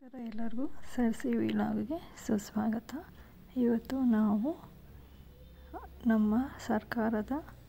ನಮಸ್ಕಾರ ಎಲ್ಲರಿಗೂ ಸರ್ಸಿ ವಿಲಾಗ್ಗೆ ಸುಸ್ವಾಗತ. ಇವತ್ತು ನಾವು ನಮ್ಮ ಸರ್ಕಾರದ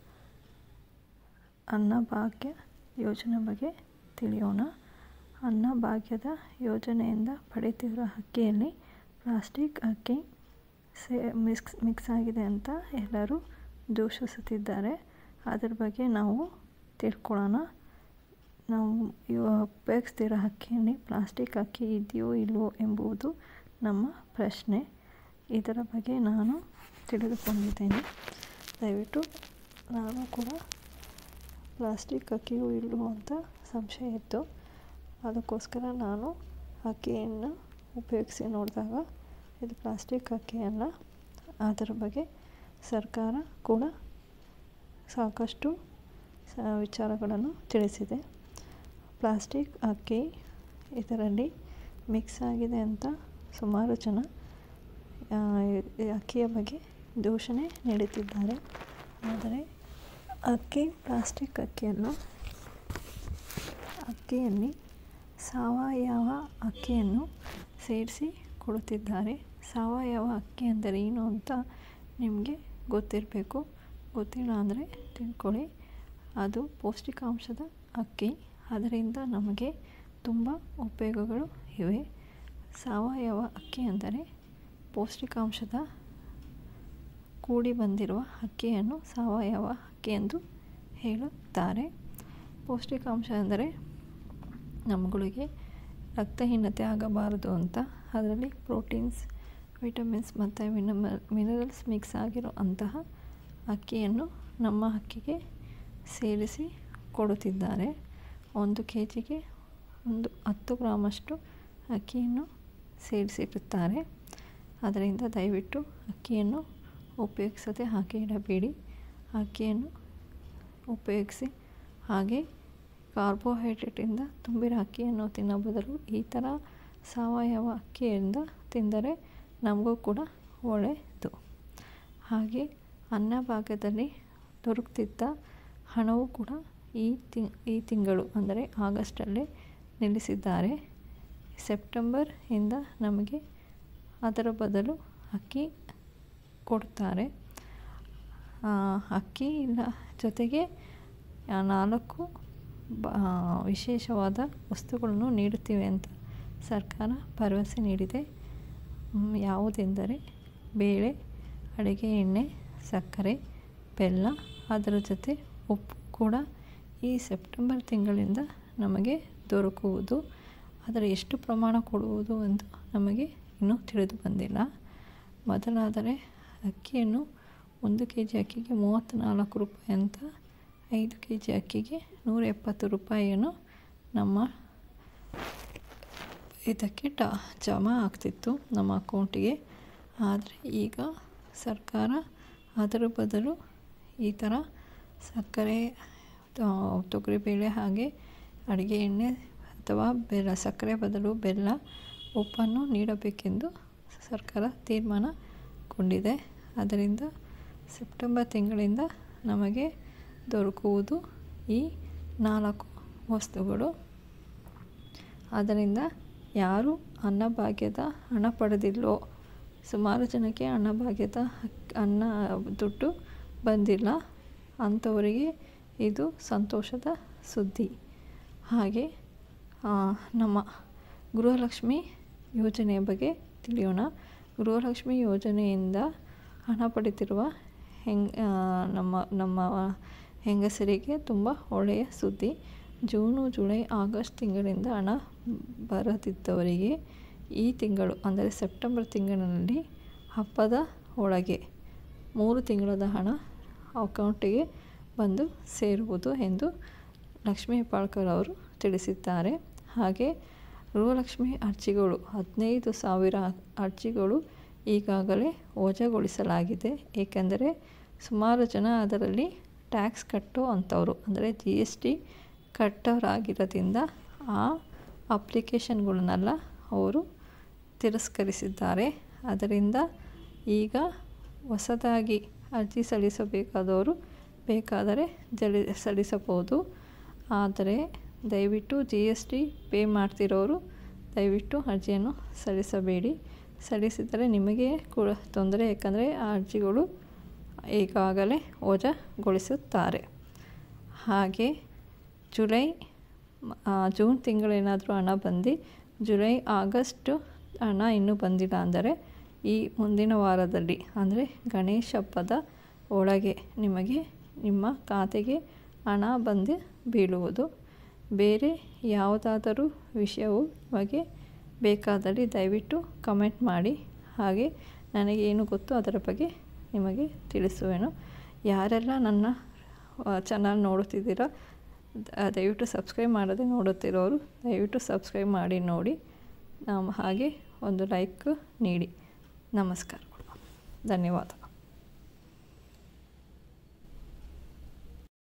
ಅನ್ನಭಾಗ್ಯ ಯೋಜನೆ ಬಗ್ಗೆ ತಿಳಿಯೋಣ. ಅನ್ನಭಾಗ್ಯದ ಯೋಜನೆಯಿಂದ ಪಡೆಯುತ್ತಿರುವ ಅಕ್ಕಿಯಲ್ಲಿ ಪ್ಲಾಸ್ಟಿಕ್ ಅಕ್ಕಿ ಮಿಕ್ಸ್ ಆಗಿದೆ ಅಂತ ಎಲ್ಲರೂ ದೂಷಿಸುತ್ತಿದ್ದಾರೆ. ಅದರ ಬಗ್ಗೆ ನಾವು ತಿಳ್ಕೊಳ್ಳೋಣ. ನಾವು ಉಪಯೋಗಿಸ್ತಿರೋ ಅಕ್ಕಿಯಲ್ಲಿ ಪ್ಲಾಸ್ಟಿಕ್ ಅಕ್ಕಿ ಇದೆಯೋ ಇಲ್ವೋ ಎಂಬುದು ನಮ್ಮ ಪ್ರಶ್ನೆ. ಇದರ ಬಗ್ಗೆ ನಾನು ತಿಳಿದುಕೊಂಡಿದ್ದೇನೆ. ದಯವಿಟ್ಟು ನಾನು ಕೂಡ ಪ್ಲಾಸ್ಟಿಕ್ ಅಕ್ಕಿಯೋ ಇಲ್ವೋ ಅಂತ ಸಂಶಯ ಇತ್ತು. ಅದಕ್ಕೋಸ್ಕರ ನಾನು ಅಕ್ಕಿಯನ್ನು ಉಪಯೋಗಿಸಿ ನೋಡಿದಾಗ ಇದು ಪ್ಲಾಸ್ಟಿಕ್ ಅಕ್ಕಿ ಅಲ್ಲ. ಅದರ ಬಗ್ಗೆ ಸರ್ಕಾರ ಕೂಡ ಸಾಕಷ್ಟು ವಿಚಾರಗಳನ್ನು ತಿಳಿಸಿದೆ. ಪ್ಲಾಸ್ಟಿಕ್ ಅಕ್ಕಿ ಇದರಲ್ಲಿ ಮಿಕ್ಸ್ ಆಗಿದೆ ಅಂತ ಸುಮಾರು ಜನ ಅಕ್ಕಿಯ ಬಗ್ಗೆ ದೂಷಣೆ ನೀಡುತ್ತಿದ್ದಾರೆ. ಆದರೆ ಪ್ಲಾಸ್ಟಿಕ್ ಅಕ್ಕಿಯಲ್ಲಿ ಸಾವಯವ ಅಕ್ಕಿಯನ್ನು ಸೇರಿಸಿ ಕೊಡುತ್ತಿದ್ದಾರೆ. ಸಾವಯವ ಅಕ್ಕಿ ಅಂದರೆ ಏನು ಅಂತ ನಿಮಗೆ ಗೊತ್ತಿರಬೇಕು. ಗೊತ್ತಿಲ್ಲ ಅಂದರೆ ತಿಳ್ಕೊಳ್ಳಿ. ಅದು ಪೌಷ್ಟಿಕಾಂಶದ ಅಕ್ಕಿ. ಅದರಿಂದ ನಮಗೆ ತುಂಬ ಉಪಯೋಗಗಳು ಇವೆ. ಸಾವಯವ ಅಕ್ಕಿ ಅಂದರೆ ಪೌಷ್ಟಿಕಾಂಶದ ಕೂಡಿ ಬಂದಿರುವ ಅಕ್ಕಿಯನ್ನು ಸಾವಯವ ಅಕ್ಕಿ ಎಂದು ಹೇಳುತ್ತಾರೆ. ಪೌಷ್ಟಿಕಾಂಶ ಅಂದರೆ ನಮ್ಮಗಳಿಗೆ ರಕ್ತಹೀನತೆ ಆಗಬಾರದು ಅಂತ ಅದರಲ್ಲಿ ಪ್ರೋಟೀನ್ಸ್, ವಿಟಮಿನ್ಸ್ ಮತ್ತು ಮಿನರಲ್ಸ್ ಮಿಕ್ಸ್ ಆಗಿರೋ ಅಂತಹ ಅಕ್ಕಿಯನ್ನು ನಮ್ಮ ಅಕ್ಕಿಗೆ ಸೇರಿಸಿ ಕೊಡುತ್ತಿದ್ದಾರೆ. 1 kgಗೆ 10 ಗ್ರಾಮಷ್ಟು ಅಕ್ಕಿಯನ್ನು ಸೇರಿಸಿರುತ್ತಾರೆ. ಅದರಿಂದ ದಯವಿಟ್ಟು ಅಕ್ಕಿಯನ್ನು ಉಪಯೋಗಿಸದೆ ಹಾಗೆ ಇಡಬೇಡಿ. ಅಕ್ಕಿಯನ್ನು ಉಪಯೋಗಿಸಿ. ಹಾಗೆ ಕಾರ್ಬೋಹೈಡ್ರೇಟಿಂದ ತುಂಬಿರೋ ಅಕ್ಕಿಯನ್ನು ತಿನ್ನೋ ಬದಲು ಈ ಥರ ಸಾವಯವ ಅಕ್ಕಿಯಿಂದ ತಿಂದರೆ ನಮಗೂ ಕೂಡ ಒಳ್ಳೆಯದು. ಹಾಗೆ ಅನ್ನಭಾಗ್ಯದಲ್ಲಿ ದೊರಕುತ್ತಿದ್ದ ಹಣವೂ ಕೂಡ ಈ ತಿಂಗಳು ಅಂದರೆ ಆಗಸ್ಟಲ್ಲೇ ನಿಲ್ಲಿಸಿದ್ದಾರೆ. ಸೆಪ್ಟೆಂಬರ್ ಇಂದ ನಮಗೆ ಅದರ ಬದಲು ಅಕ್ಕಿ ಕೊಡ್ತಾರೆ. ಅಕ್ಕಿ ಇಲ್ಲ ಜೊತೆಗೆ 4 ವಿಶೇಷವಾದ ವಸ್ತುಗಳನ್ನು ನೀಡುತ್ತೀವಿ ಅಂತ ಸರ್ಕಾರ ಭರವಸೆ ನೀಡಿದೆ. ಯಾವುದೆಂದರೆ ಬೇಳೆ, ಅಡುಗೆ ಎಣ್ಣೆ, ಸಕ್ಕರೆ, ಬೆಲ್ಲ, ಅದರ ಜೊತೆ ಉಪ್ಪು ಕೂಡ ಈ ಸೆಪ್ಟೆಂಬರ್ ತಿಂಗಳಿಂದ ನಮಗೆ ದೊರಕುವುದು. ಅದರ ಎಷ್ಟು ಪ್ರಮಾಣ ಕೊಡುವುದು ಎಂದು ನಮಗೆ ಇನ್ನೂ ತಿಳಿದು ಬಂದಿಲ್ಲ. ಮೊದಲಾದರೆ ಅಕ್ಕಿಯನ್ನು 1 kg ಅಕ್ಕಿಗೆ 34 ರೂಪಾಯಿ ಅಂತ 5 kg ಅಕ್ಕಿಗೆ 170 ರೂಪಾಯಿಯನ್ನು ನಮ್ಮ ಇದಕ್ಕೆ ಜಮಾ ಆಗ್ತಿತ್ತು ನಮ್ಮ ಅಕೌಂಟಿಗೆ. ಆದರೆ ಈಗ ಸರ್ಕಾರ ಅದರ ಬದಲು ಈ ಥರ ಸಕ್ಕರೆ, ತೊಗರಿಬೇಳೆ ಹಾಗೆ ಅಡುಗೆ ಎಣ್ಣೆ ಅಥವಾ ಬೆಲ್ಲ, ಸಕ್ಕರೆ ಬದಲು ಬೆಲ್ಲ, ಉಪ್ಪನ್ನು ನೀಡಬೇಕೆಂದು ಸರ್ಕಾರ ತೀರ್ಮಾನಗೊಂಡಿದೆ. ಅದರಿಂದ ಸೆಪ್ಟೆಂಬರ್ ತಿಂಗಳಿಂದ ನಮಗೆ ದೊರಕುವುದು ಈ 4 ವಸ್ತುಗಳು. ಆದ್ದರಿಂದ ಯಾರು ಅನ್ನಭಾಗ್ಯದ ಹಣ ಪಡೆದಿಲ್ಲೋ, ಸುಮಾರು ಜನಕ್ಕೆ ಅನ್ನಭಾಗ್ಯದ ಅನ್ನ ದುಡ್ಡು ಬಂದಿಲ್ಲ, ಅಂಥವರಿಗೆ ಇದು ಸಂತೋಷದ ಸುದ್ದಿ. ಹಾಗೆ ನಮ್ಮ ಗೃಹಲಕ್ಷ್ಮಿ ಯೋಜನೆಯ ಬಗ್ಗೆ ತಿಳಿಯೋಣ. ಗೃಹಲಕ್ಷ್ಮಿ ಯೋಜನೆಯಿಂದ ಹಣ ಪಡೆದಿರುವ ನಮ್ಮ ಹೆಂಗಸರಿಗೆ ತುಂಬ ಒಳ್ಳೆಯ ಸುದ್ದಿ. ಜೂನು, ಜುಲೈ, ಆಗಸ್ಟ್ ತಿಂಗಳಿಂದ ಹಣ ಬರದಿದ್ದವರಿಗೆ ಈ ತಿಂಗಳು ಅಂದರೆ ಸೆಪ್ಟೆಂಬರ್ ತಿಂಗಳಿನಲ್ಲಿ ಹಬ್ಬದ ಒಳಗೆ 3 ತಿಂಗಳದ ಹಣ ಅಕೌಂಟಿಗೆ ಬಂದು ಸೇರುವುದು ಎಂದು ಲಕ್ಷ್ಮೀ ಹೆಬ್ಬಾಳ್ಕರ್ ಅವರು ತಿಳಿಸಿದ್ದಾರೆ. ಹಾಗೆ ಗೃಹಲಕ್ಷ್ಮಿ ಅರ್ಜಿಗಳು 15,000 ಅರ್ಜಿಗಳು ಈಗಾಗಲೇ ವಜಾಗೊಳಿಸಲಾಗಿದೆ. ಏಕೆಂದರೆ ಸುಮಾರು ಜನ ಅದರಲ್ಲಿ ಟ್ಯಾಕ್ಸ್ ಕಟ್ಟೋ ಅಂಥವರು ಅಂದರೆ GST ಕಟ್ಟೋರಾಗಿರೋದ್ರಿಂದ ಆ ಅಪ್ಲಿಕೇಶನ್ಗಳನ್ನೆಲ್ಲ ಅವರು ತಿರಸ್ಕರಿಸಿದ್ದಾರೆ. ಅದರಿಂದ ಈಗ ಹೊಸದಾಗಿ ಅರ್ಜಿ ಸಲ್ಲಿಸಬೇಕಾದವರು ಬೇಕಾದರೆ ಸಲ್ಲಿಸಬಹುದು. ಆದರೆ ದಯವಿಟ್ಟು GST ಪೇ ಮಾಡ್ತಿರೋರು ದಯವಿಟ್ಟು ಅರ್ಜಿಯನ್ನು ಸಲ್ಲಿಸಬೇಡಿ. ಸಲ್ಲಿಸಿದರೆ ನಿಮಗೆ ಕೂಡ ತೊಂದರೆ, ಏಕೆಂದರೆ ಆ ಅರ್ಜಿಗಳು ಈಗಾಗಲೇ ವಜಾಗೊಳಿಸುತ್ತಾರೆ. ಹಾಗೆ ಜೂನ್ ತಿಂಗಳೇನಾದರೂ ಹಣ ಬಂದು ಜುಲೈ ಆಗಸ್ಟ್ ಹಣ ಇನ್ನೂ ಬಂದಿಲ್ಲ ಅಂದರೆ ಈ ಮುಂದಿನ ವಾರದಲ್ಲಿ ಅಂದರೆ ಗಣೇಶ ಹಬ್ಬದ ಒಳಗೆ ನಿಮಗೆ ನಿಮ್ಮ ಖಾತೆಗೆ ಹಣ ಬಂದು ಬೀಳುವುದು. ಬೇರೆ ಯಾವುದಾದರೂ ವಿಷಯವು ನಿಮಗೆ ಬೇಕಾದಲ್ಲಿ ದಯವಿಟ್ಟು ಕಮೆಂಟ್ ಮಾಡಿ. ಹಾಗೆ ನನಗೇನು ಗೊತ್ತು ಅದರ ಬಗ್ಗೆ ನಿಮಗೆ ತಿಳಿಸುವೆನು. ಯಾರೆಲ್ಲ ನನ್ನ ಚಾನಲ್ ನೋಡುತ್ತಿದ್ದೀರಾ ದಯವಿಟ್ಟು ಸಬ್ಸ್ಕ್ರೈಬ್ ಮಾಡದೆ ನೋಡುತ್ತಿರೋರು ದಯವಿಟ್ಟು ಸಬ್ಸ್ಕ್ರೈಬ್ ಮಾಡಿ ನೋಡಿ. ಹಾಗೆ ಒಂದು ಲೈಕ್ ನೀಡಿ. ನಮಸ್ಕಾರಗಳು. ಧನ್ಯವಾದ.